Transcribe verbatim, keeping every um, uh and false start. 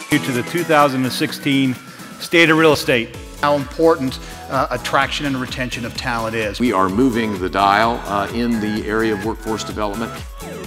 Due to the two thousand sixteen State of Real Estate. How important uh, attraction and retention of talent is. We are moving the dial uh, in the area of workforce development.